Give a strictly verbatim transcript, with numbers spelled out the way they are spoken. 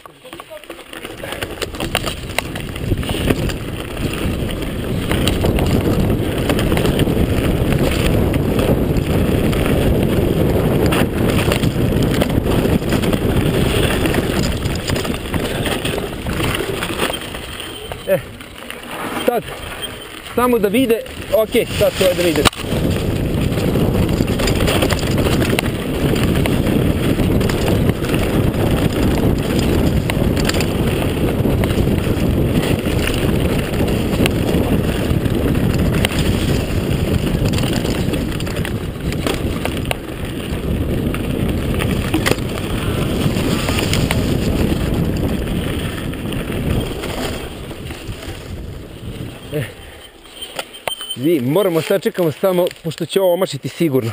E, sad, samo da vide, ok, sad to je da vide. Vi, moramo sad čekamo samo, pošto će ovo omašiti sigurno.